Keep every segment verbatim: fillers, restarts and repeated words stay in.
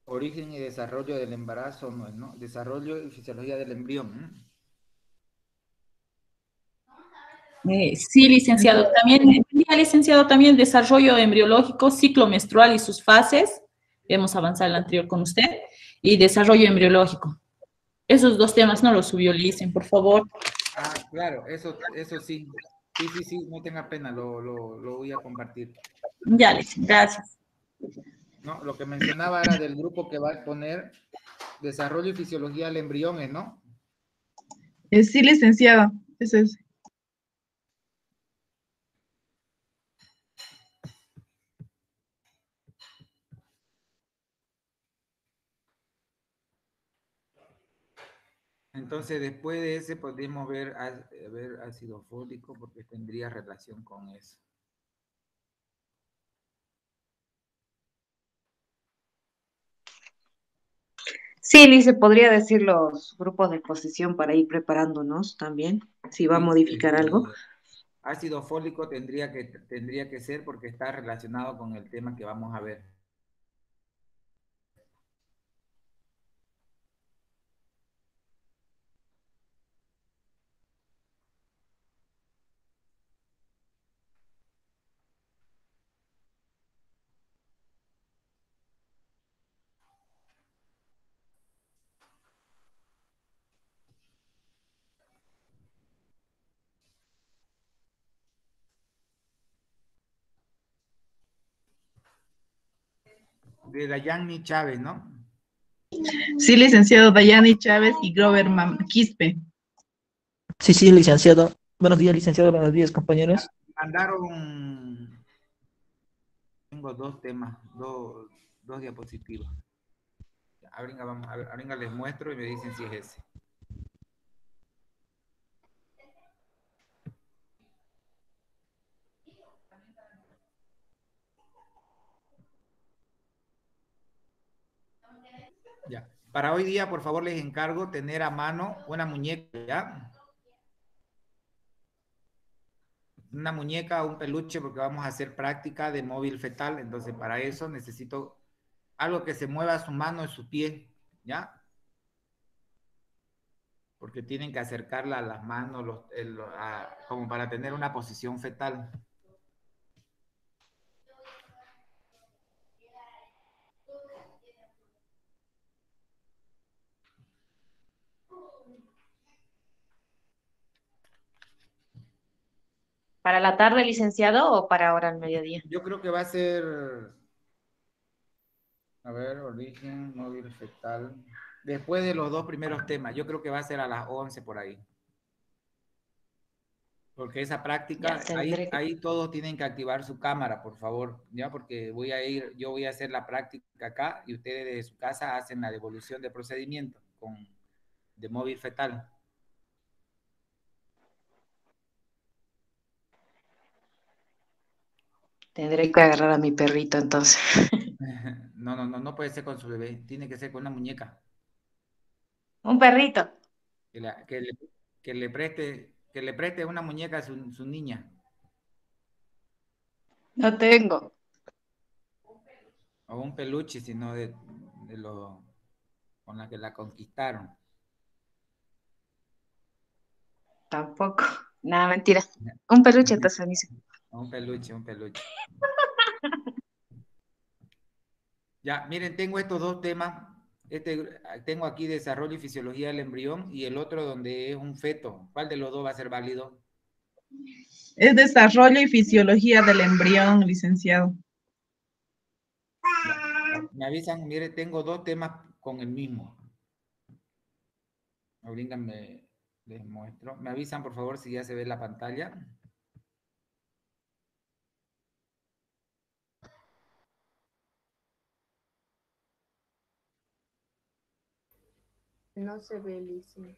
Origen y desarrollo del embarazo, no, ¿no? Desarrollo y fisiología del embrión. ¿No? Eh, sí, licenciado. También, ya, licenciado, también desarrollo embriológico, ciclo menstrual y sus fases. Hemos avanzado el anterior con usted. Y desarrollo embriológico. Esos dos temas no los subió, licen, por favor. Ah, claro, eso, eso sí. Sí, sí, sí, no tenga pena, lo, lo, lo voy a compartir. Ya, licen, gracias. No, lo que mencionaba era del grupo que va a exponer desarrollo y fisiología del embrión, ¿no? Eh, sí, licenciado. Ese es. Entonces, después de ese podemos ver, ver ácido fólico porque tendría relación con eso. Sí, Lice, podría decir los grupos de exposición para ir preparándonos también, si va a Sí, modificar algo. este, ácido fólico tendría que, tendría que ser porque está relacionado con el tema que vamos a ver. De Dayani Chávez, ¿no? Sí, licenciado Dayani Chávez y Grover Mam- Quispe. Sí, sí, licenciado. Buenos días, licenciado. Buenos días, compañeros. Mandaron, tengo dos temas, dos, dos diapositivas. Ahorita, vamos, ahorita les muestro y me dicen si es ese. Ya. Para hoy día, por favor, les encargo tener a mano una muñeca, ¿ya? Una muñeca o un peluche porque vamos a hacer práctica de móvil fetal, entonces para eso necesito algo que se mueva su mano y su pie, ¿ya? Porque tienen que acercarla a las manos los, el, a, como para tener una posición fetal. ¿Para la tarde, licenciado, o para ahora al mediodía? Yo creo que va a ser, a ver, origen, móvil fetal, después de los dos primeros temas, yo creo que va a ser a las once por ahí. Porque esa Ya práctica, ahí, tendré que... ahí todos tienen que activar su cámara, por favor, ya, porque voy a ir, yo voy a hacer la práctica acá y ustedes de su casa hacen la devolución de procedimiento con, de móvil fetal. Tendré que agarrar a mi perrito entonces. No, no, no, no puede ser con su bebé, tiene que ser con una muñeca. Un perrito. Que, la, que, le, que le preste, que le preste una muñeca a su, su niña. No tengo. O un peluche, sino de, de lo con la que la conquistaron. Tampoco. Nada, mentira. Un peluche entonces, Lice. Un peluche, un peluche. Ya, miren, tengo estos dos temas. Este, tengo aquí desarrollo y fisiología del embrión y el otro donde es un feto. ¿Cuál de los dos va a ser válido? Es desarrollo y fisiología del embrión, licenciado. Ya. Me avisan, mire, tengo dos temas con el mismo. Ahorita me les muestro. Me avisan, por favor, si ya se ve la pantalla. No se ve, Lice.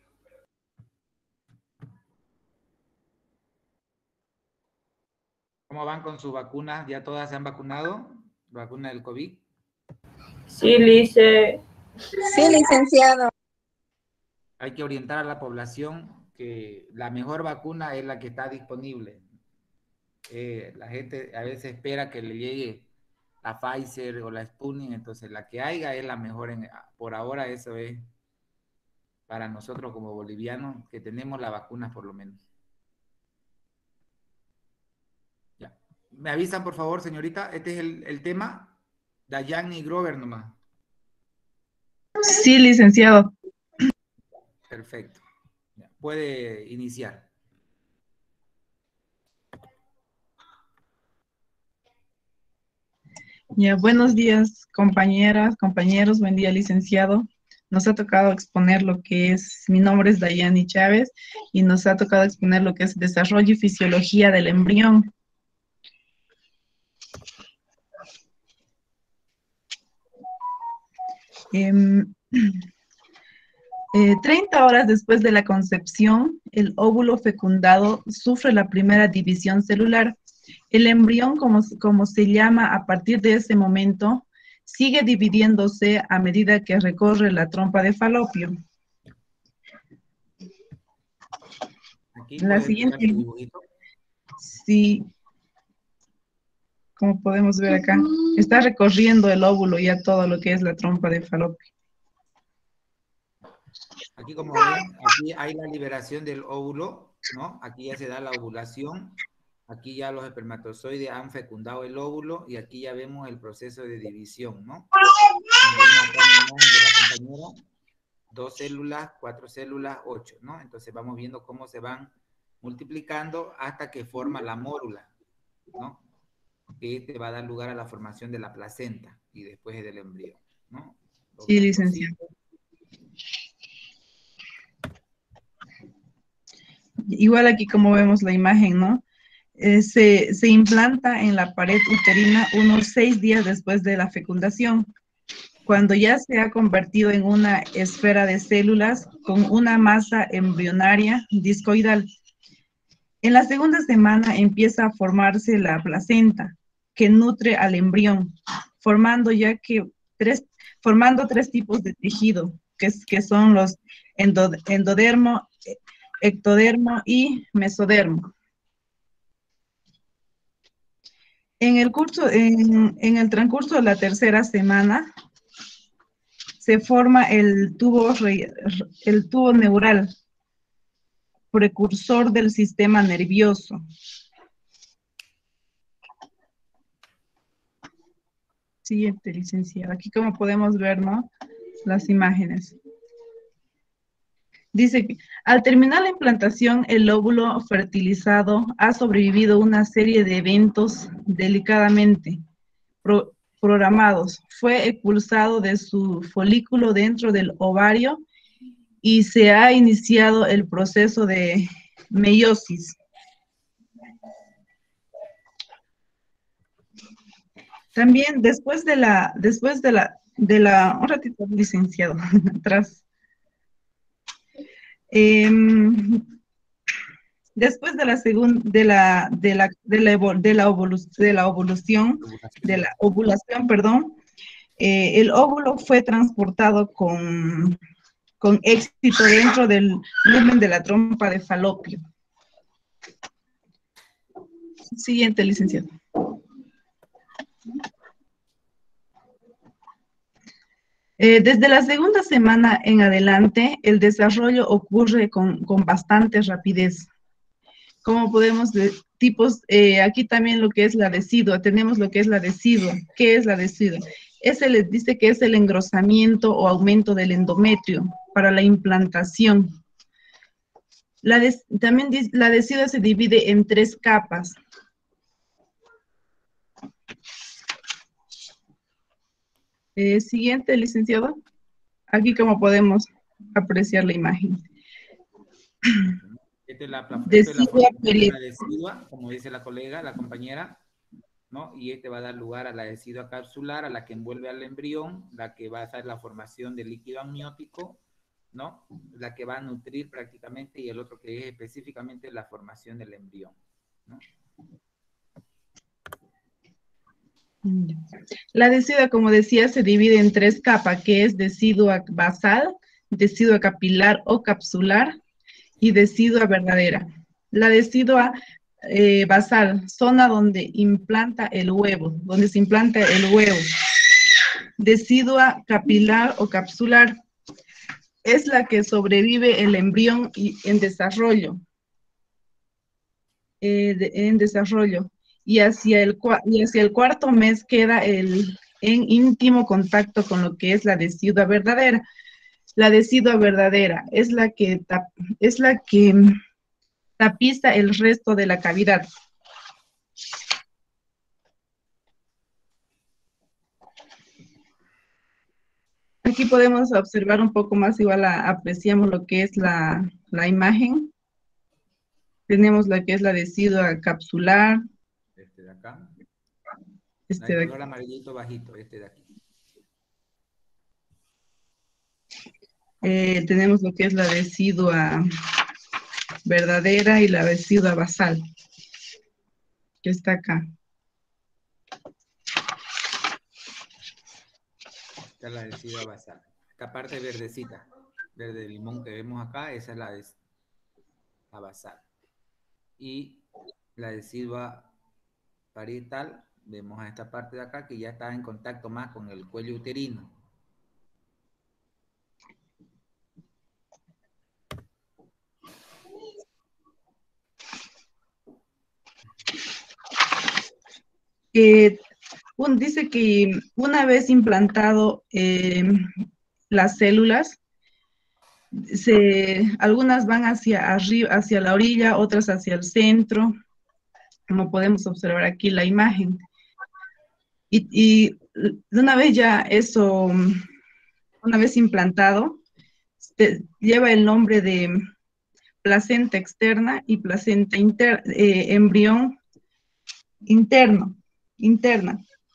¿Cómo van con su vacuna? ¿Ya todas se han vacunado? ¿Vacuna del COVID? Sí, Lice. Sí, licenciado. Hay que orientar a la población que la mejor vacuna es la que está disponible. Eh, la gente a veces espera que le llegue la Pfizer o la Sputnik, entonces la que haya es la mejor. En, por ahora eso es para nosotros como bolivianos, que tenemos la vacuna por lo menos. Ya. ¿Me avisan, por favor, señorita? Este es el, el tema. Dayani y Grover nomás. Sí, licenciado. Perfecto. Ya. Puede iniciar. Ya, buenos días, compañeras, compañeros, buen día, licenciado. Nos ha tocado exponer lo que es, mi nombre es Dayani Chávez, y nos ha tocado exponer lo que es desarrollo y fisiología del embrión. Eh, eh, treinta horas después de la concepción, el óvulo fecundado sufre la primera división celular. El embrión, como, como se llama a partir de ese momento, sigue dividiéndose a medida que recorre la trompa de falopio. Aquí La puede empezar siguiente, su dibujito. sí, como podemos ver acá, está recorriendo el óvulo ya todo lo que es la trompa de falopio. Aquí como ven, aquí hay la liberación del óvulo, ¿no? Aquí ya se da la ovulación. Aquí ya los espermatozoides han fecundado el óvulo y aquí ya vemos el proceso de división, ¿no? Como ven acá en la imagen de la compañera, dos células, cuatro células, ocho, ¿no? Entonces vamos viendo cómo se van multiplicando hasta que forma la mórula, ¿no? Que te va a dar lugar a la formación de la placenta y después del embrión, ¿no? Sí, licenciado. Igual aquí como vemos la imagen, ¿no? Eh, se, se implanta en la pared uterina unos seis días después de la fecundación, cuando ya se ha convertido en una esfera de células con una masa embrionaria discoidal. En la segunda semana empieza a formarse la placenta, que nutre al embrión, formando ya que tres, formando tres tipos de tejido, que, es, que son los endo, endodermo, ectodermo y mesodermo. En el, curso, en, en el transcurso de la tercera semana, se forma el tubo, el tubo neural, precursor del sistema nervioso. Siguiente, licenciada. Aquí como podemos ver, ¿no? Las imágenes. Dice que al terminar la implantación, el óvulo fertilizado ha sobrevivido una serie de eventos delicadamente pro, programados. Fue expulsado de su folículo dentro del ovario y se ha iniciado el proceso de meiosis. También después de la, después de la, de la, un ratito, licenciado, atrás. Eh, después de la segunda, de la, de la, de la, evol, de la, ovulación, de la ovulación, de la ovulación, perdón, eh, el óvulo fue transportado con, con éxito dentro del lumen de la trompa de falopio. Siguiente, licenciado. Eh, desde la segunda semana en adelante, el desarrollo ocurre con, con bastante rapidez. Como podemos ver, tipos, eh, aquí también lo que es la decidua, tenemos lo que es la decidua. ¿Qué es la decidua? Ese les dice que es el engrosamiento o aumento del endometrio para la implantación. La de, también la decidua se divide en tres capas. Eh, siguiente, licenciado. Aquí como podemos apreciar la imagen. Esta es la, esta decidua, es la formación de la decidua, como dice la colega, la compañera, ¿no? Y este va a dar lugar a la decidua capsular, a la que envuelve al embrión, la que va a hacer la formación del líquido amniótico, ¿no? La que va a nutrir prácticamente, y el otro que es específicamente la formación del embrión, ¿no? La decidua, como decía, se divide en tres capas, que es decidua basal, decidua capilar o capsular y decidua verdadera. La decidua eh, basal, zona donde implanta el huevo, donde se implanta el huevo. Decidua capilar o capsular, es la que sobrevive el embrión y en desarrollo. Eh, de, en desarrollo. Y hacia, el, y hacia el cuarto mes queda el, en íntimo contacto con lo que es la decidua verdadera. La decidua verdadera es la que, tap, es la que tapiza el resto de la cavidad. Aquí podemos observar un poco más, igual a, apreciamos lo que es la, la imagen. Tenemos lo que es la decidua capsular. Este de acá. Este de de color aquí. amarillito bajito, este de aquí. Eh, tenemos lo que es la decidua verdadera y la decidua basal, que está acá. Esta es la decidua basal. Esta parte verdecita, verde limón que vemos acá, esa es la, de, la basal. Y la decidua parietal, vemos a esta parte de acá que ya está en contacto más con el cuello uterino. Eh, un, dice que una vez implantado eh, las células, se, algunas van hacia arriba, hacia la orilla, otras hacia el centro, como podemos observar aquí la imagen. Y, y de una vez ya eso, una vez implantado, se, lleva el nombre de placenta externa y placenta inter, eh, embrión interno, interna.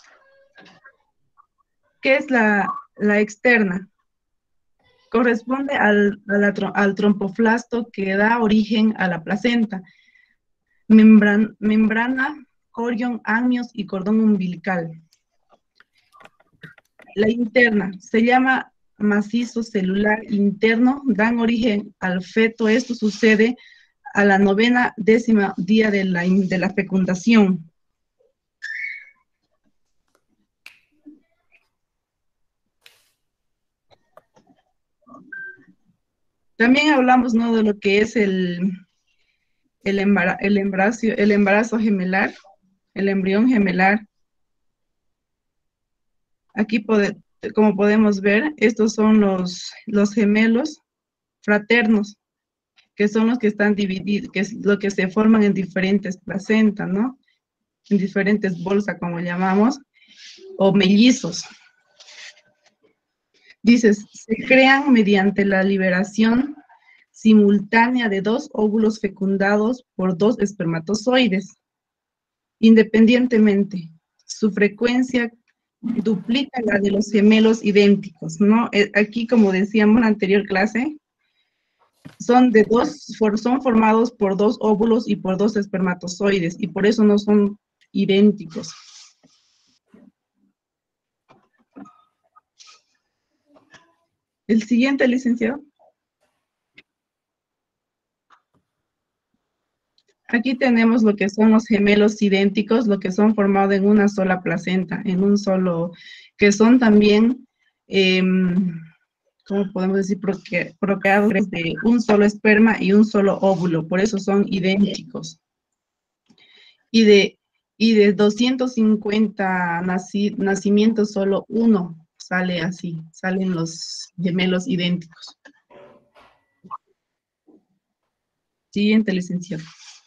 ¿Qué es la, la externa? Corresponde al, a la, al tromboflasto que da origen a la placenta. Membran, membrana, corión, amnios y cordón umbilical. La interna se llama macizo celular interno, dan origen al feto. Esto sucede a la novena décima día de la, de la fecundación. También hablamos, ¿no?, de lo que es el, el, embarazo, el, embarazo, el embarazo gemelar, el embrión gemelar. Aquí, pode, como podemos ver, estos son los, los gemelos fraternos, que son los que están divididos, que es lo que se forman en diferentes placentas, ¿no? En diferentes bolsas, como llamamos, o mellizos. Dices, se crean mediante la liberación simultánea de dos óvulos fecundados por dos espermatozoides. Independientemente, su frecuencia duplica la de los gemelos idénticos, ¿no? Aquí, como decíamos en la anterior clase, son de dos, son formados por dos óvulos y por dos espermatozoides, y por eso no son idénticos. El siguiente, licenciado. Aquí tenemos lo que son los gemelos idénticos, lo que son formados en una sola placenta, en un solo, que son también, eh, ¿cómo podemos decir? Proque, procreadores de un solo esperma y un solo óvulo, por eso son idénticos. Y de, y de doscientos cincuenta naci, nacimientos, solo uno sale así, salen los gemelos idénticos. Siguiente, licenciado.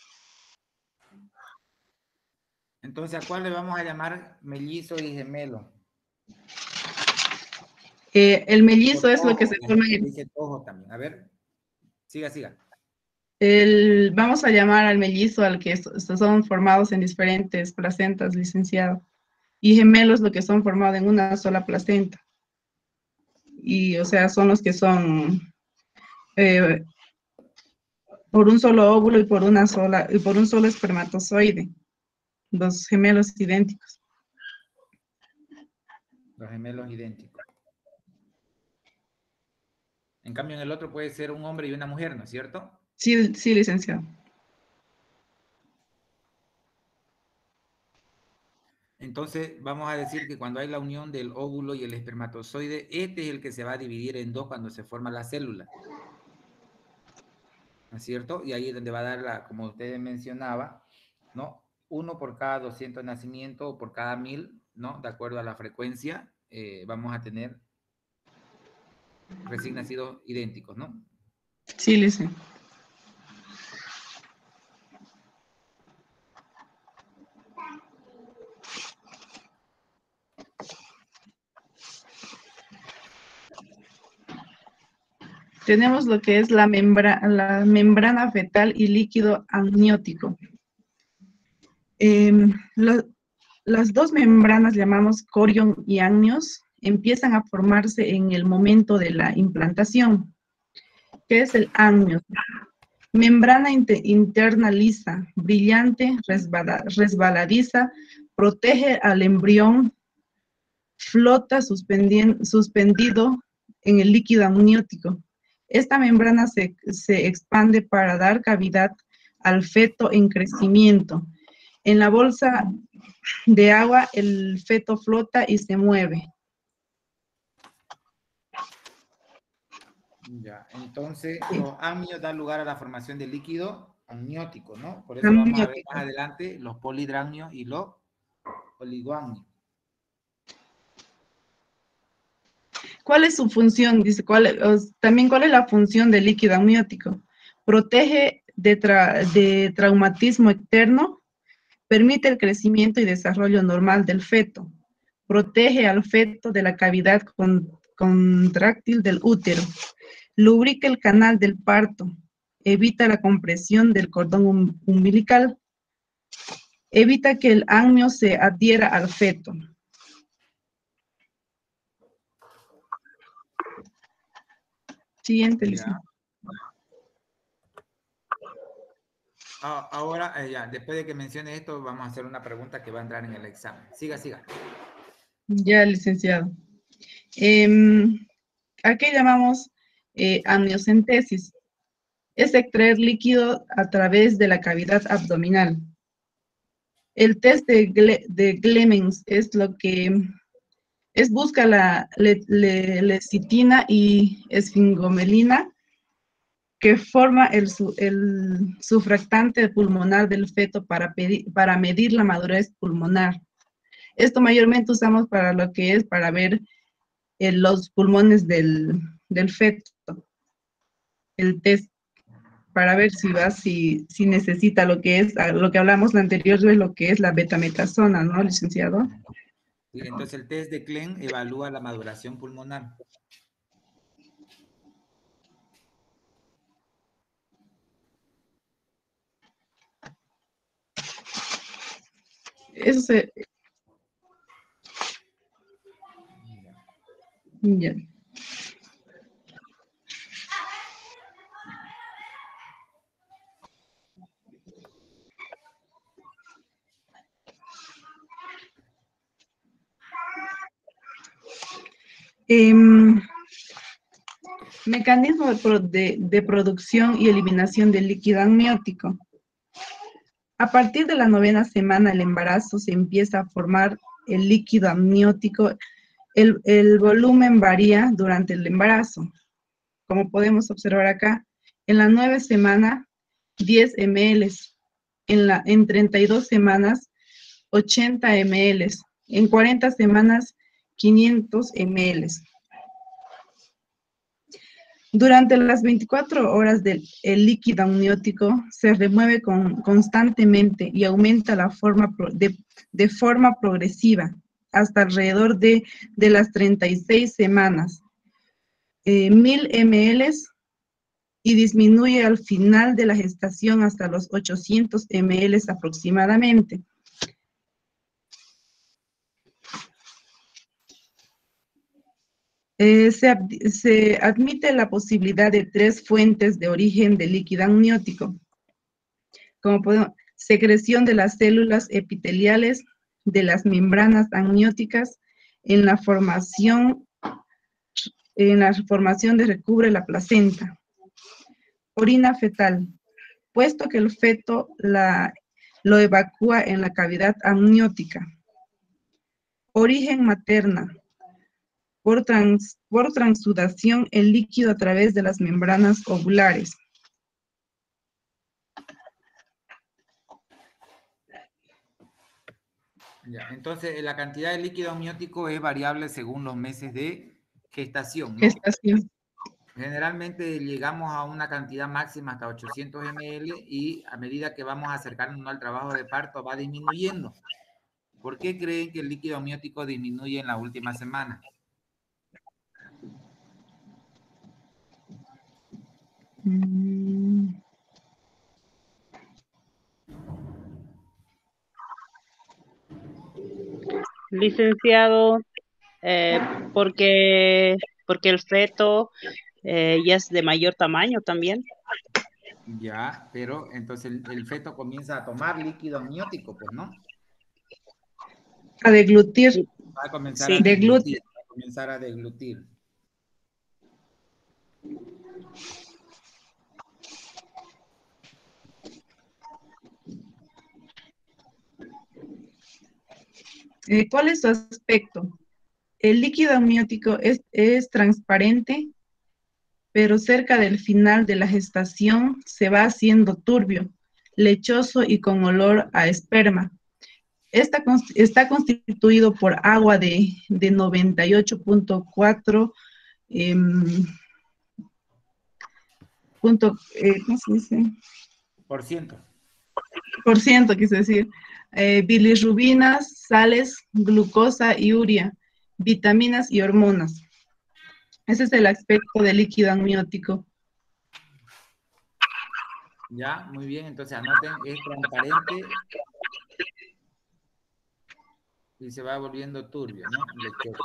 Entonces, ¿a cuál le vamos a llamar mellizo y gemelo? Eh, el mellizo es lo que se forma en... Dice ojo también. A ver, siga, siga. El, vamos a llamar al mellizo al que son formados en diferentes placentas, licenciado. Y gemelos lo que son formados en una sola placenta. Y, o sea, son los que son eh, por un solo óvulo y por una sola, y por un solo espermatozoide. Los gemelos idénticos. Los gemelos idénticos. En cambio, en el otro puede ser un hombre y una mujer, ¿no es cierto? Sí, sí, licenciado. Entonces, vamos a decir que cuando hay la unión del óvulo y el espermatozoide, este es el que se va a dividir en dos cuando se forma la célula. ¿No es cierto? Y ahí es donde va a dar, la, como usted mencionaba, ¿no? Uno por cada doscientos nacimientos o por cada mil, ¿no? De acuerdo a la frecuencia, eh, vamos a tener recién nacidos idénticos, ¿no? Sí, licenciado. Tenemos lo que es la, membra la membrana fetal y líquido amniótico. Eh, lo, las dos membranas, llamamos corion y amnios, empiezan a formarse en el momento de la implantación. ¿Qué es el amnios? Membrana inter interna lisa, brillante, resbala resbaladiza, protege al embrión, flota suspendido en el líquido amniótico. Esta membrana se, se expande para dar cavidad al feto en crecimiento. En la bolsa de agua, el feto flota y se mueve. Ya, entonces Sí. los amnios dan lugar a la formación de líquido amniótico, ¿no? Por eso Amniótico. vamos a ver más adelante los polidramnios y los oligoamnios. ¿Cuál es su función? Dice, ¿cuál es, también cuál es la función del líquido amniótico? Protege de, tra de traumatismo externo, permite el crecimiento y desarrollo normal del feto, protege al feto de la cavidad con, contráctil del útero, lubrica el canal del parto, evita la compresión del cordón um umbilical, evita que el amnio se adhiera al feto. Siguiente, licenciado. Ah, ahora, eh, ya, después de que mencione esto, vamos a hacer una pregunta que va a entrar en el examen. Siga, siga. Ya, licenciado. Eh, ¿A qué llamamos eh, amniocentesis? Es extraer líquido a través de la cavidad abdominal. El test de, Gle de Clemens es lo que es busca la le le lecitina y esfingomelina que forma el, su el surfactante pulmonar del feto para, pedir, para medir la madurez pulmonar. Esto mayormente usamos para lo que es para ver eh, los pulmones del, del feto. El test para ver si va, si, si necesita lo que es, lo que hablamos la anterior vez, lo que es la betametasona, ¿no, licenciado? Sí, entonces el test de Klein evalúa la maduración pulmonar. Eso se... Ya. Eh, mecanismo de, pro, de, de producción y eliminación del líquido amniótico. A partir de la novena semana del embarazo se empieza a formar el líquido amniótico. El, el volumen varía durante el embarazo. Como podemos observar acá, en la nueve semana, diez mililitros. En, la, en treinta y dos semanas, ochenta mililitros. En cuarenta semanas, quinientos mililitros. Durante las veinticuatro horas del el líquido amniótico se remueve con, constantemente y aumenta la forma de, de forma progresiva hasta alrededor de, de las treinta y seis semanas, eh, mil mililitros, y disminuye al final de la gestación hasta los ochocientos mililitros aproximadamente. Eh, se, se admite la posibilidad de tres fuentes de origen del líquido amniótico, como podemos, secreción de las células epiteliales de las membranas amnióticas en la formación, en la formación de recubre la placenta. Orina fetal, puesto que el feto la, lo evacúa en la cavidad amniótica. Origen materna. Por, trans, por transudación el líquido a través de las membranas ovulares. Ya, entonces, la cantidad de líquido amniótico es variable según los meses de gestación, ¿no? Gestación. Generalmente llegamos a una cantidad máxima hasta ochocientos mililitros y a medida que vamos acercándonos al trabajo de parto va disminuyendo. ¿Por qué creen que el líquido amniótico disminuye en la última semana? Mm. Licenciado, eh, porque, porque el feto eh, ya es de mayor tamaño también. Ya, pero entonces el, el feto comienza a tomar líquido amniótico, pues, ¿no? A deglutir. Va a comenzar Sí. a deglutir. Deglutir. Va a comenzar a deglutir. Eh, ¿Cuál es su aspecto? El líquido amniótico es, es transparente, pero cerca del final de la gestación se va haciendo turbio, lechoso y con olor a esperma. Está, está constituido por agua de, de noventa y ocho punto cuatro eh, punto, eh, ¿cómo se dice? Por ciento. Por ciento, quise decir. Eh, bilirrubinas, sales, glucosa y urea, vitaminas y hormonas. Ese es el aspecto del líquido amniótico. Ya, muy bien. Entonces anoten, es transparente y se va volviendo turbio, ¿no? Lechoso.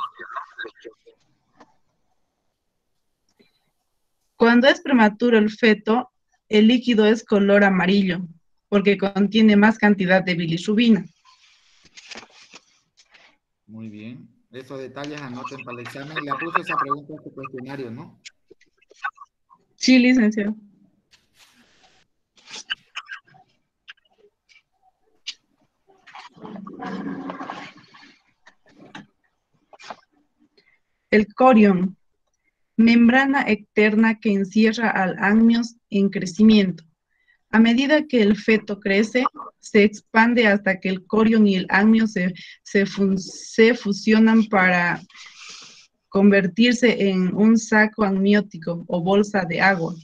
Cuando es prematuro el feto, el líquido es color amarillo, porque contiene más cantidad de bilirrubina. Muy bien. Esos detalles anoten para el examen. Le puso esa pregunta a su cuestionario, ¿no? Sí, licenciado. El corión, membrana externa que encierra al amnios en crecimiento. A medida que el feto crece, se expande hasta que el corión y el amnio se, se, fun, se fusionan para convertirse en un saco amniótico o bolsa de agua.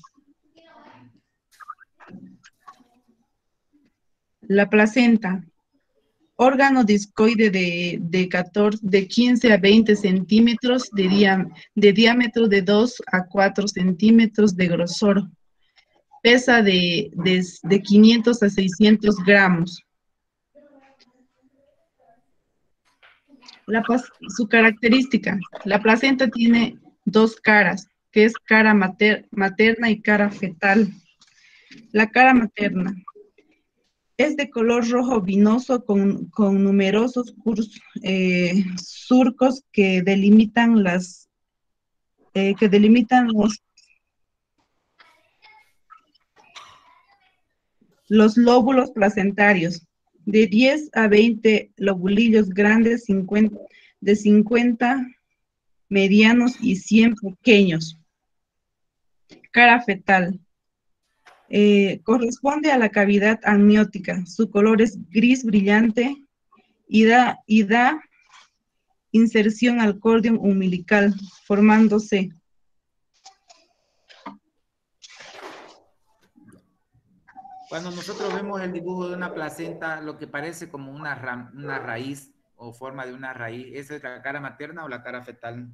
La placenta, órgano discoide de, de, catorce, de quince a veinte centímetros de, dia, de diámetro, de dos a cuatro centímetros de grosor. Pesa de, de, de quinientos a seiscientos gramos. La, su característica, la placenta tiene dos caras, que es cara mater, materna y cara fetal. La cara materna es de color rojo vinoso con, con numerosos cursos, eh, surcos que delimitan las eh, que delimitan los los lóbulos placentarios, de diez a veinte lobulillos grandes, cincuenta, de cincuenta medianos y cien pequeños. Cara fetal. Eh, corresponde a la cavidad amniótica. Su color es gris brillante y da, y da inserción al cordón umbilical, formándose. Cuando nosotros vemos el dibujo de una placenta, lo que parece como una, ra una raíz o forma de una raíz, ¿esa es la cara materna o la cara fetal?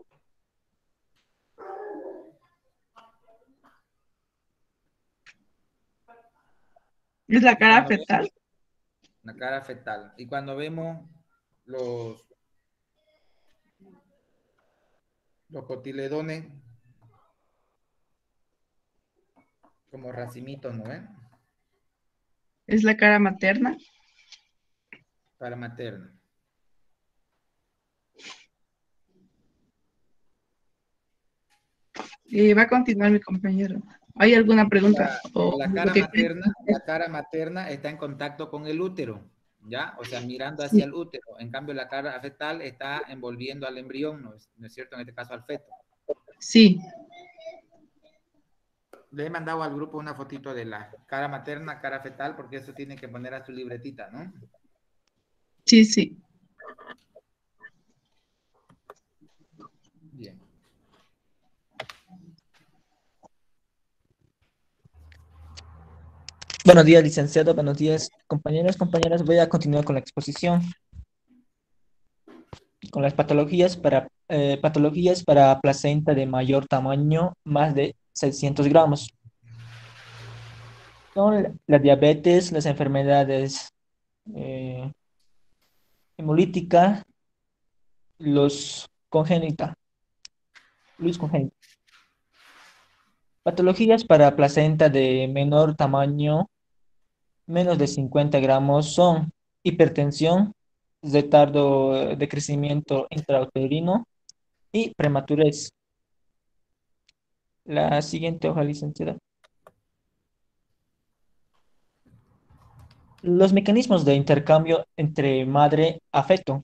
¿Es la cara fetal? La cara fetal. Y cuando vemos los, los cotiledones como racimitos, ¿no ven? ¿Es la cara materna? Cara materna. Eh, va a continuar mi compañero. ¿Hay alguna pregunta? La, o la, cara que... materna, la cara materna está en contacto con el útero, ¿ya? O sea, mirando Sí, hacia el útero. En cambio, la cara fetal está envolviendo al embrión, ¿no es, no es cierto? En este caso, al feto. sí, Le he mandado al grupo una fotito de la cara materna, cara fetal, porque eso tiene que poner a su libretita, ¿no? sí, sí. Bien. Buenos días, licenciado. Buenos días, compañeros, compañeras. Voy a continuar con la exposición, con las patologías para, eh, patologías para placenta de mayor tamaño, más de seiscientos gramos. Son la diabetes, las enfermedades eh, hemolíticas, los congénitas, los congénitos. Patologías para placenta de menor tamaño, menos de cincuenta gramos, son hipertensión, retardo de crecimiento intrauterino y prematurez. La siguiente hoja, licenciada. Los mecanismos de intercambio entre madre a feto.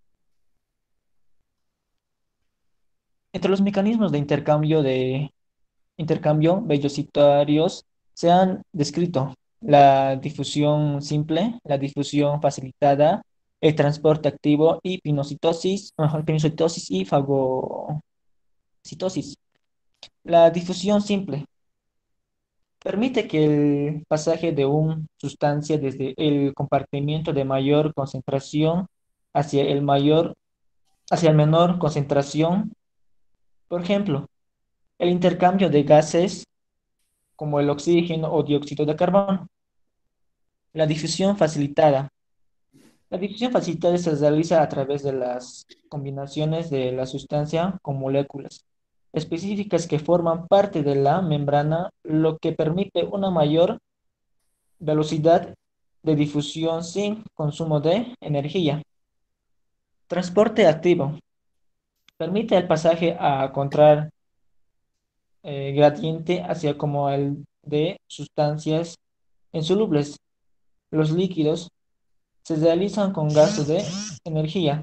Entre los mecanismos de intercambio de intercambio vellositarios se han descrito la difusión simple, la difusión facilitada, el transporte activo y pinocitosis, ajá, pinocitosis y fagocitosis. La difusión simple permite que el pasaje de una sustancia desde el compartimiento de mayor concentración hacia el mayor, hacia el menor concentración. Por ejemplo, el intercambio de gases como el oxígeno o dióxido de carbono. La difusión facilitada. La difusión facilitada se realiza a través de las combinaciones de la sustancia con moléculas específicas que forman parte de la membrana, lo que permite una mayor velocidad de difusión sin consumo de energía. Transporte activo. Permite el pasaje a contrar eh, gradiente hacia como el de sustancias insolubles. Los líquidos se realizan con gasto de energía.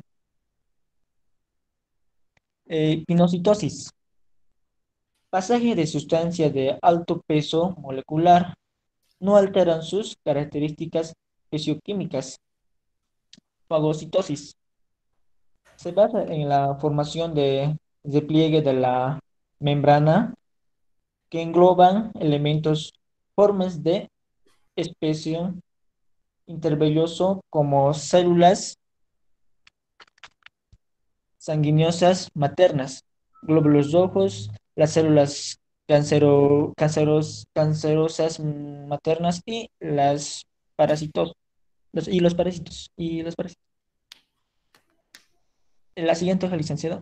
Eh, pinocitosis. Pasaje de sustancias de alto peso molecular. No alteran sus características fisioquímicas. Fagocitosis. Se basa en la formación de repliegue de la membrana que engloban elementos formes de especie intervelloso como células sanguíneas maternas, glóbulos rojos, las células cancero, canceros, cancerosas maternas y las parásitos, los, y los parásitos, y los parásitos. La siguiente hoja, licenciado.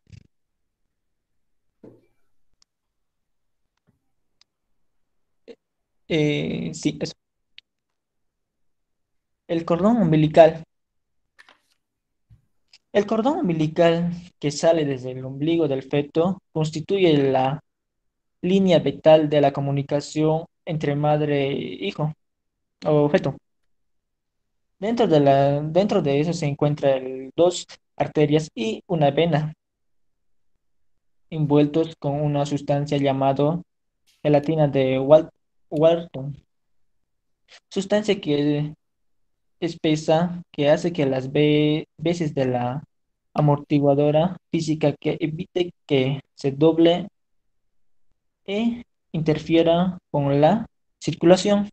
Eh, sí, eso. El cordón umbilical. El cordón umbilical que sale desde el ombligo del feto constituye la línea vital de la comunicación entre madre e hijo o feto. Dentro de la, dentro de eso se encuentran dos arterias y una vena, envueltos con una sustancia llamada gelatina de Wal- Walton, sustancia que espesa que hace que las ve- veces de la amortiguadora física que evite que se doble e interfiera con la circulación.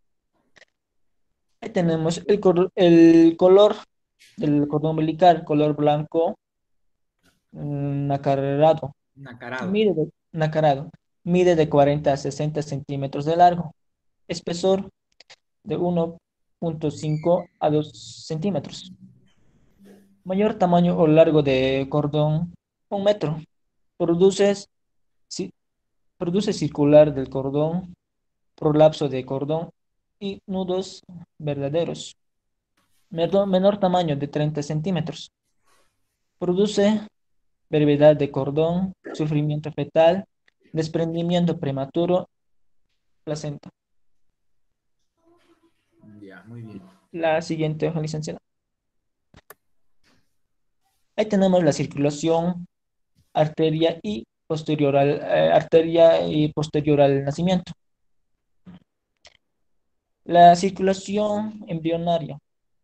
Ahí tenemos el, cor- el color del cordón umbilical, color blanco mm, nacarado. Nacarado. Mide de, nacarado. Mide de cuarenta a sesenta centímetros de largo. Espesor de uno punto cinco a dos centímetros. Mayor tamaño o largo de cordón, un metro. Produce, ci- produce circular del cordón, prolapso de cordón y nudos verdaderos. Menor, menor tamaño de treinta centímetros. Produce brevedad de cordón, sufrimiento fetal, desprendimiento prematuro, placenta. Ya, muy bien. La siguiente hoja, licenciada. Ahí tenemos la circulación arteria y posterior al, eh, arteria y posterior al nacimiento. La circulación embrionaria.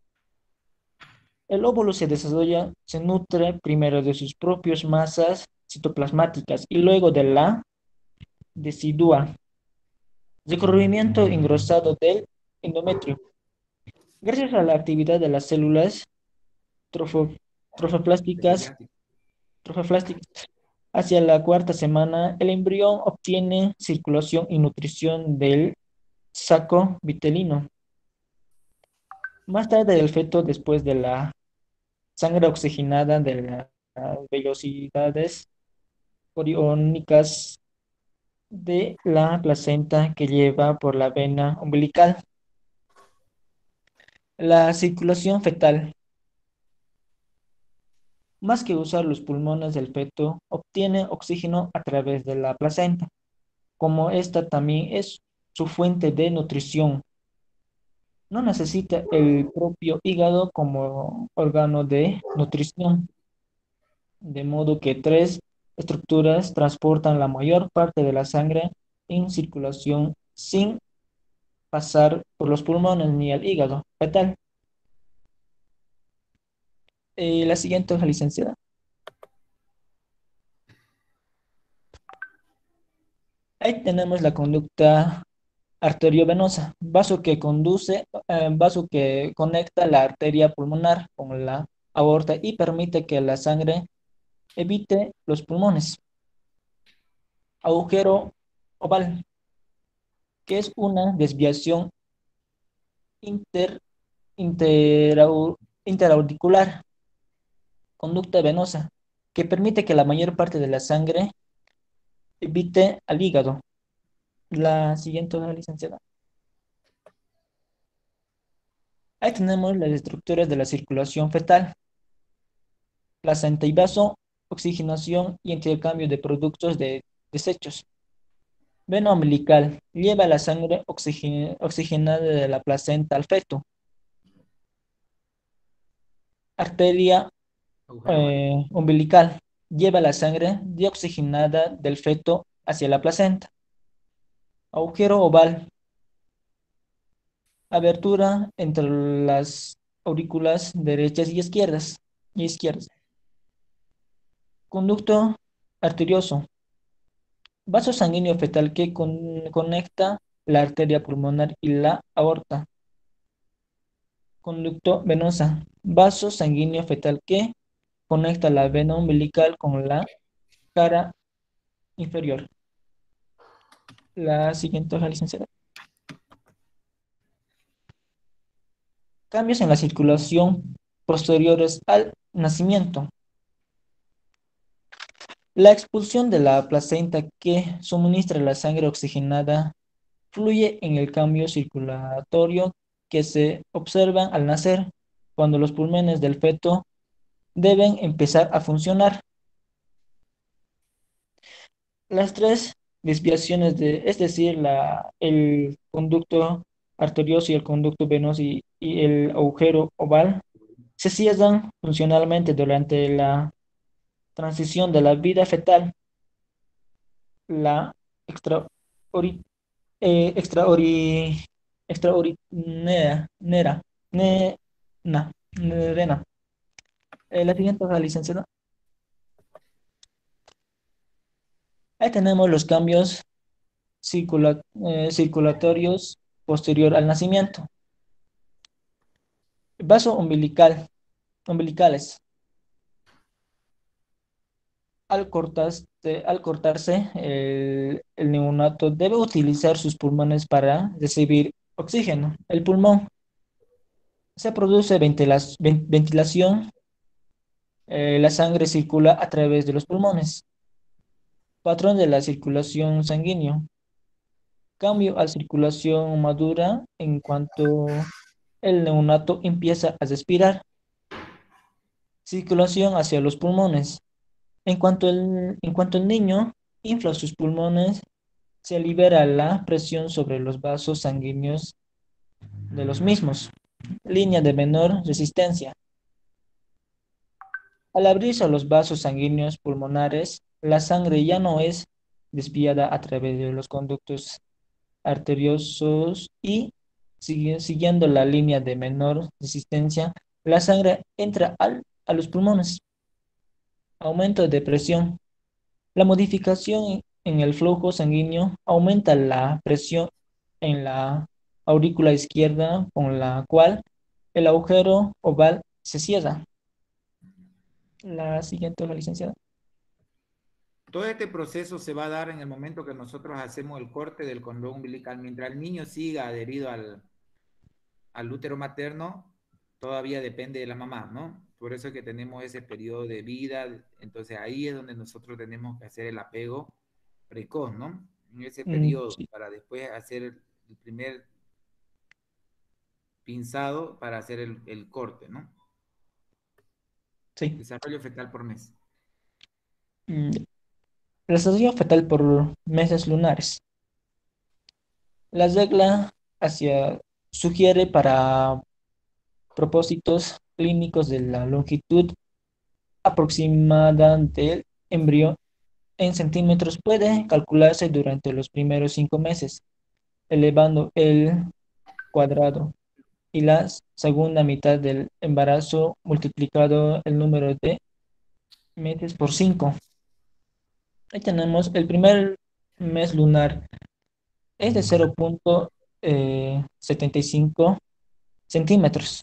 El óvulo se desarrolla, se nutre primero de sus propias masas citoplasmáticas y luego de la decidua, recubrimiento engrosado del endometrio. Gracias a la actividad de las células trofo- trofoplásticas, trofoplásticas, hacia la cuarta semana, el embrión obtiene circulación y nutrición del saco vitelino. Más tarde, el feto, después de la sangre oxigenada de las velocidades coriónicas de la placenta que lleva por la vena umbilical. La circulación fetal. Más que usar los pulmones del feto, obtiene oxígeno a través de la placenta, como esta también es su fuente de nutrición. No necesita el propio hígado como órgano de nutrición, de modo que tres estructuras transportan la mayor parte de la sangre en circulación sin pasar por los pulmones ni el hígado fetal. Eh, la siguiente hoja, licenciada. Ahí tenemos la conducta arteriovenosa, vaso que conduce, eh, vaso que conecta la arteria pulmonar con la aorta y permite que la sangre evite los pulmones. Agujero oval, que es una desviación inter, interau- interauricular, conducta venosa, que permite que la mayor parte de la sangre evite al hígado. La siguiente hoja, licenciada. Ahí tenemos las estructuras de la circulación fetal. Placenta y vaso, oxigenación y intercambio de productos de desechos. Vena umbilical, lleva la sangre oxigen- oxigenada de la placenta al feto. Arteria eh, umbilical, lleva la sangre deoxigenada del feto hacia la placenta. Agujero oval, abertura entre las aurículas derechas y izquierdas. Y izquierdas. Conducto arterioso, vaso sanguíneo fetal que con- conecta la arteria pulmonar y la aorta. Conducto venosa, vaso sanguíneo fetal que conecta la vena umbilical con la cara inferior. La siguiente hoja, licenciada. Cambios en la circulación posteriores al nacimiento. La expulsión de la placenta que suministra la sangre oxigenada fluye en el cambio circulatorio que se observa al nacer, cuando los pulmones del feto deben empezar a funcionar. Las tres desviaciones, de, es decir, la, el conducto arterioso y el conducto venoso y, y el agujero oval, se cierran funcionalmente durante la transición de la vida fetal. La extraori, eh, extraori, extraorinera, nera, ne- na, nerena. Eh, la siguiente hoja, licenciada. Ahí tenemos los cambios circula- eh, circulatorios posterior al nacimiento. Vaso umbilical, umbilicales. Al cortarse, al cortarse el, el neonato debe utilizar sus pulmones para recibir oxígeno. El pulmón se produce ventilas- ven- ventilación, eh, la sangre circula a través de los pulmones. Patrón de la circulación sanguíneo. Cambio a circulación madura en cuanto el neonato empieza a respirar. Circulación hacia los pulmones. En cuanto el, en cuanto el niño infla sus pulmones, se libera la presión sobre los vasos sanguíneos de los mismos. línea de menor resistencia. Al abrirse los vasos sanguíneos pulmonares, la sangre ya no es desviada a través de los conductos arteriosos y sigue- siguiendo la línea de menor resistencia, la sangre entra al- a los pulmones. Aumento de presión. La modificación en el flujo sanguíneo aumenta la presión en la aurícula izquierda, con la cual el agujero oval se cierra. La siguiente, la licenciada. Todo este proceso se va a dar en el momento que nosotros hacemos el corte del cordón umbilical. Mientras el niño siga adherido al, al útero materno, todavía depende de la mamá, ¿no? Por eso es que tenemos ese periodo de vida. Entonces ahí es donde nosotros tenemos que hacer el apego precoz, ¿no? En ese Mm, periodo, sí, para después hacer el, el primer pinzado para hacer el, el corte, ¿no? sí. Desarrollo fetal por mes. Mm, el desarrollo fetal por meses lunares. La regla hacia, sugiere para propósitos clínicos de la longitud aproximada del embrión en centímetros puede calcularse durante los primeros cinco meses, elevando el cuadrado y la segunda mitad del embarazo multiplicado el número de meses por cinco. Ahí tenemos el primer mes lunar es de cero punto setenta y cinco centímetros.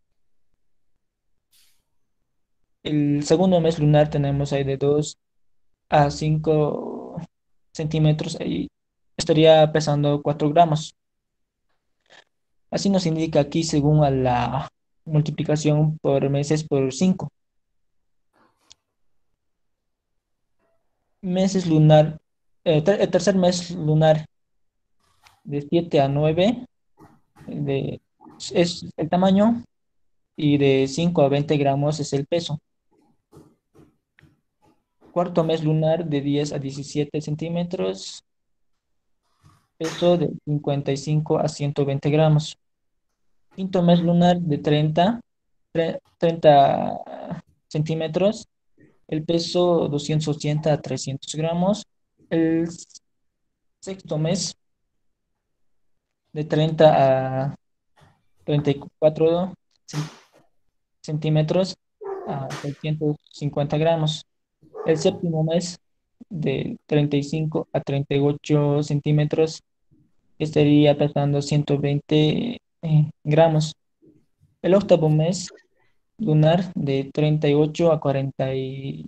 El segundo mes lunar tenemos ahí de dos a cinco centímetros y estaría pesando cuatro gramos. Así nos indica aquí según a la multiplicación por meses por cinco. Meses lunar, eh, ter- el tercer mes lunar de siete a nueve de, es el tamaño y de cinco a veinte gramos es el peso. Cuarto mes lunar de diez a diecisiete centímetros, peso de cincuenta y cinco a ciento veinte gramos. Quinto mes lunar de treinta tre- treinta centímetros, el peso doscientos ochenta a trescientos gramos. El sexto mes de treinta a treinta y cuatro cen- centímetros a seiscientos cincuenta gramos. El séptimo mes de treinta y cinco a treinta y ocho centímetros estaría pesando ciento veinte eh, gramos. El octavo mes lunar de treinta y ocho a cuarenta y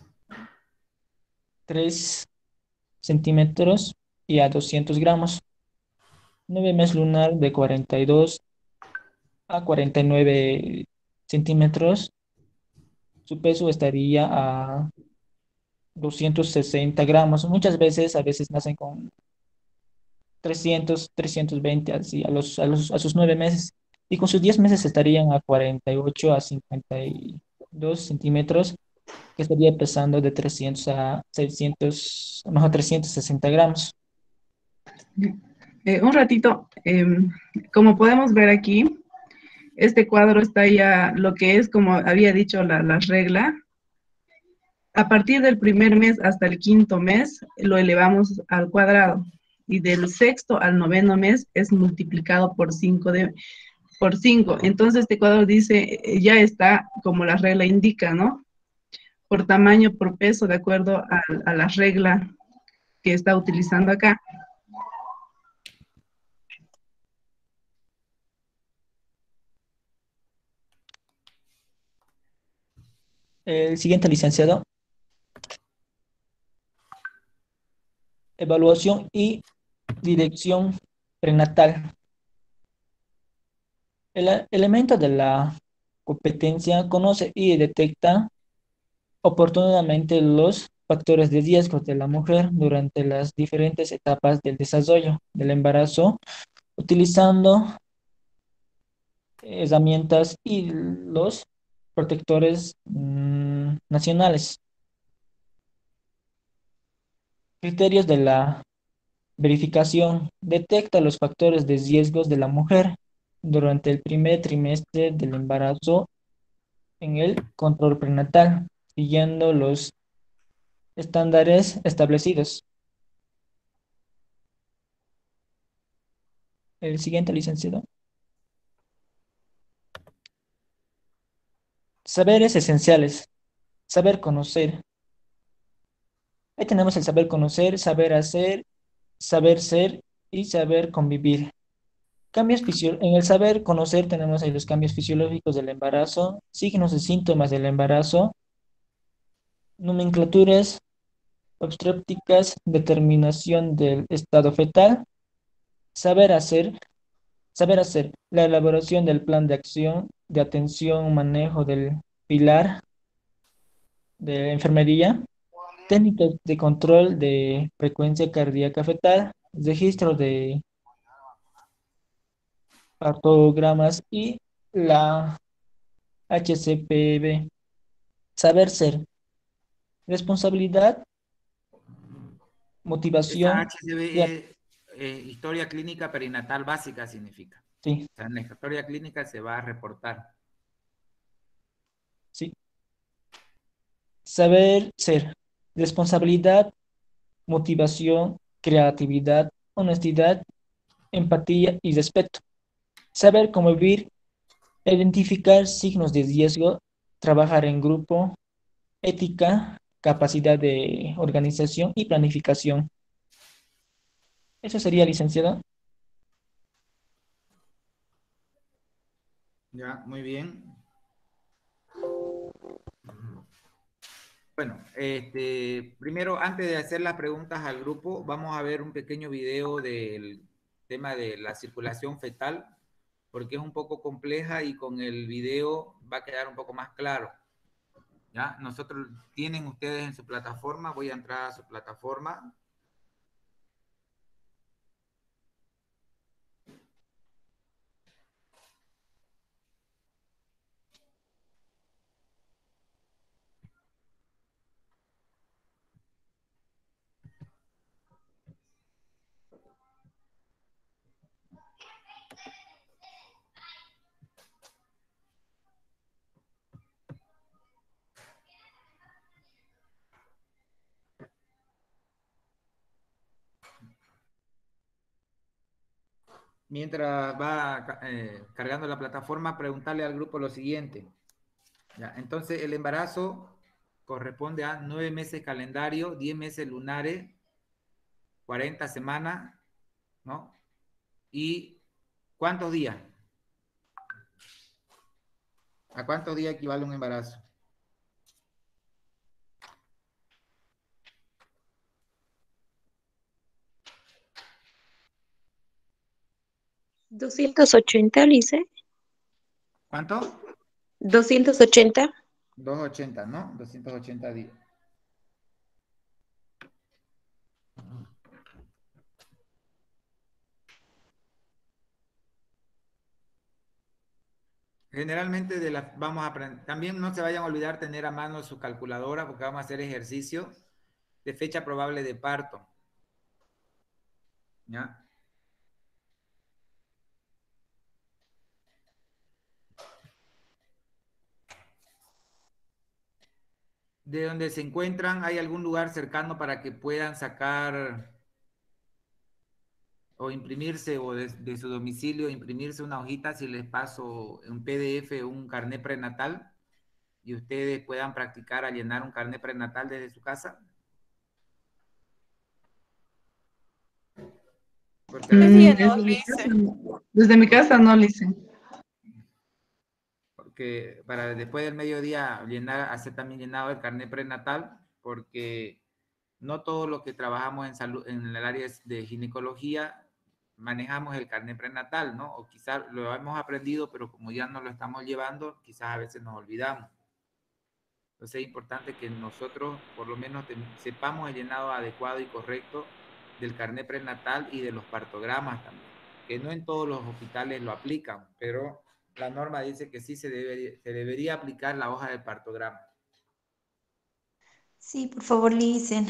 tres centímetros y a doscientos gramos. Nueve mes lunar de cuarenta y dos a cuarenta y nueve centímetros. Su peso estaría a doscientos sesenta gramos. Muchas veces, a veces nacen con trescientos trescientos veinte así, a los, a los, a sus nueve meses. Y con sus diez meses estarían a cuarenta y ocho a cincuenta y dos centímetros, que estaría pesando de trescientos a seiscientos, a lo mejor trescientos sesenta gramos. Eh, un ratito, em, como podemos ver aquí, este cuadro está ya lo que es, como había dicho, la, la regla. A partir del primer mes hasta el quinto mes, lo elevamos al cuadrado. Y del sexto al noveno mes es multiplicado por cinco de, por cinco. Entonces este cuadro dice, eh, ya está como la regla indica, ¿no? Por tamaño, por peso, de acuerdo a, a la regla que está utilizando acá. El siguiente, licenciado. Evaluación y dirección prenatal. El a- elemento de la competencia conoce y detecta oportunamente los factores de riesgo de la mujer durante las diferentes etapas del desarrollo del embarazo, utilizando herramientas y los protectores mm, nacionales. Criterios de la verificación. Detecta los factores de riesgos de la mujer. durante el primer trimestre del embarazo en el control prenatal, siguiendo los estándares establecidos. El siguiente, licenciado. Saberes esenciales. Saber conocer. Ahí tenemos el saber conocer, saber hacer, saber ser y saber convivir. Cambios fisio- en el saber conocer tenemos ahí los cambios fisiológicos del embarazo, signos y síntomas del embarazo, nomenclaturas obstétricas, determinación del estado fetal, saber hacer, saber hacer la elaboración del plan de acción, de atención, manejo del pilar de enfermería, técnicas de control de frecuencia cardíaca fetal, registro de partogramas y la H C P V. Saber ser, responsabilidad, Esa motivación, crea- H C B es eh, historia clínica perinatal básica significa. sí, O sea, en la historia clínica se va a reportar. sí. Saber ser, responsabilidad, motivación, creatividad, honestidad, empatía y respeto. Saber convivir, identificar signos de riesgo, trabajar en grupo, ética, capacidad de organización y planificación. Eso sería, licenciado. Ya, muy bien. Bueno, este, primero, antes de hacer las preguntas al grupo, vamos a ver un pequeño video del tema de la circulación fetal, porque es un poco compleja y con el video va a quedar un poco más claro. ¿Ya? Nosotros, tienen ustedes en su plataforma, voy a entrar a su plataforma. Mientras va eh, cargando la plataforma, preguntarle al grupo lo siguiente. ¿Ya? Entonces, el embarazo corresponde a nueve meses calendario, diez meses lunares, cuarenta semanas, ¿no? ¿Y cuántos días? ¿A cuántos días equivale un embarazo? Doscientos ochenta, Lice. ¿Cuánto? Doscientos ochenta. doscientos ochenta, ¿no? doscientos ochenta días. Generalmente de la, vamos a aprender. También no se vayan a olvidar tener a mano su calculadora porque vamos a hacer ejercicio de fecha probable de parto. ¿Ya? De donde se encuentran, ¿hay algún lugar cercano para que puedan sacar o imprimirse o de, de su domicilio, imprimirse una hojita si les paso un P D F o un carnet prenatal y ustedes puedan practicar a llenar un carnet prenatal desde su casa? Porque a Mm, veces, desde mi casa, no. Desde mi casa no, Lice. porque para después del mediodía llenar, hacer también llenado el carnet prenatal, porque no todos los que trabajamos en salud, en el área de ginecología, manejamos el carnet prenatal, ¿no? O quizás lo hemos aprendido, pero como ya no lo estamos llevando, quizás a veces nos olvidamos. Entonces es importante que nosotros por lo menos sepamos el llenado adecuado y correcto del carnet prenatal y de los partogramas también, que no en todos los hospitales lo aplican, pero la norma dice que sí se debería, se debería aplicar la hoja de partograma. Sí, por favor, Licen.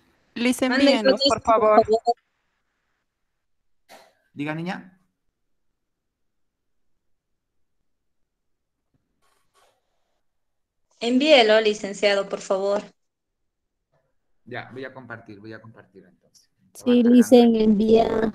Liz, Manden envíenos, fotos, por favor. Diga, niña. Envíelo, licenciado, por favor. Ya, voy a compartir, voy a compartir entonces. Lo va Sí, cargando Licen, ahí. envía.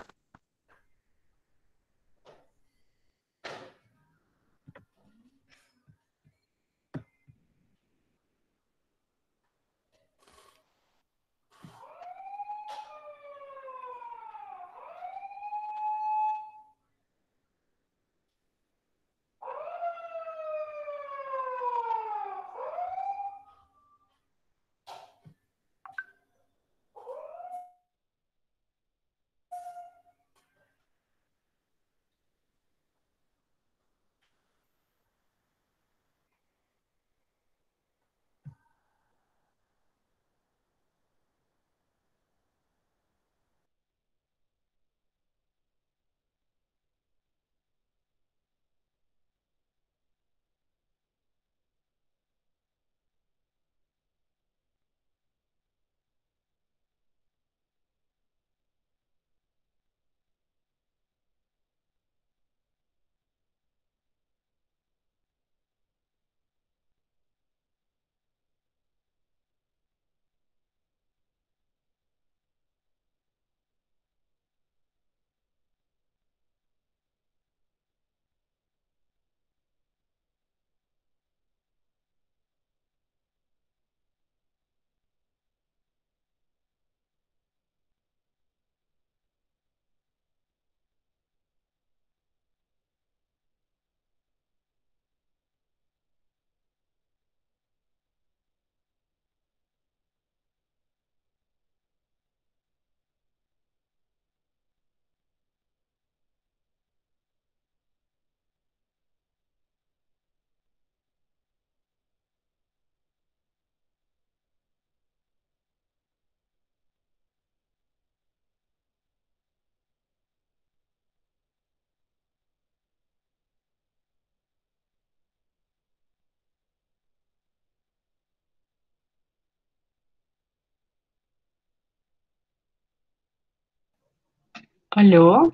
¿Aló?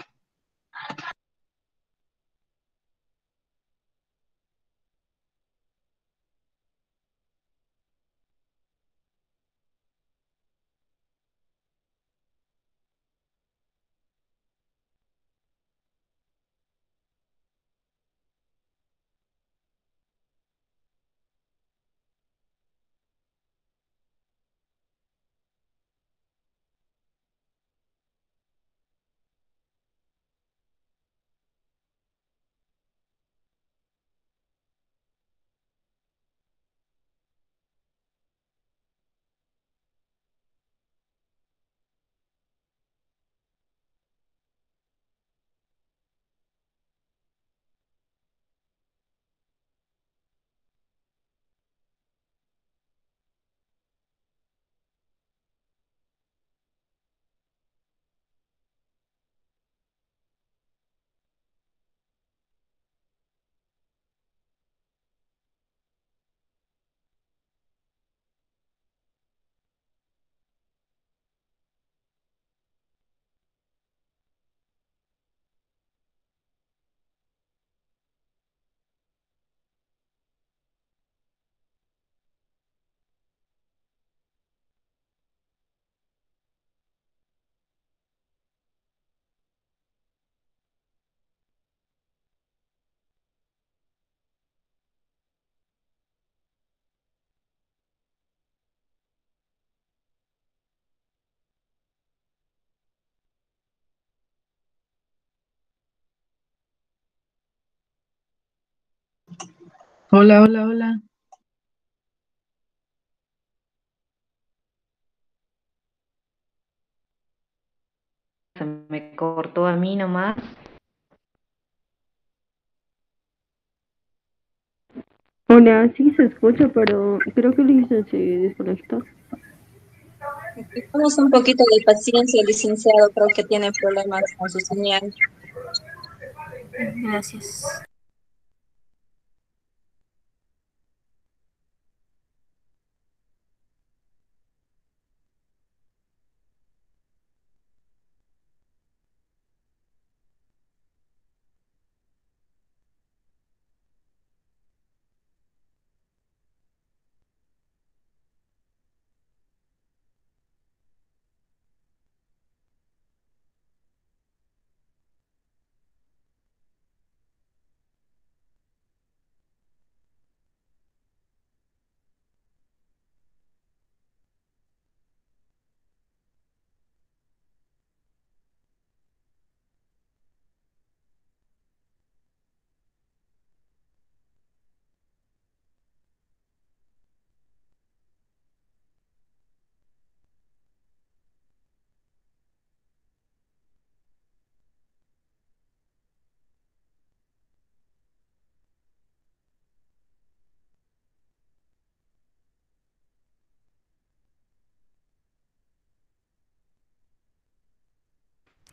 Hola, hola, hola. Se me cortó a mí nomás. Hola, sí se escucha, pero creo que Licen se desconectó. Necesitamos un poquito de paciencia, licenciado. Creo que tiene problemas con su señal. Gracias.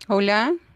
Hola.